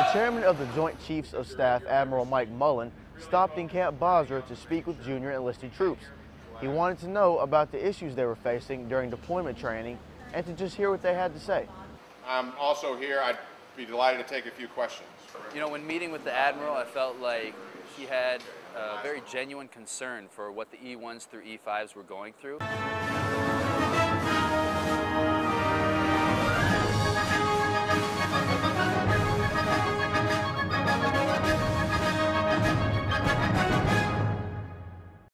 chairman of the Joint Chiefs of Staff, Admiral Mike Mullen, stopped in Camp Basra to speak with junior enlisted troops. He wanted to know about the issues they were facing during deployment training and to just hear what they had to say. I'm also here. I'd be delighted to take a few questions. You know, when meeting with the Admiral, I felt like he had a very genuine concern for what the E1s through E5s were going through.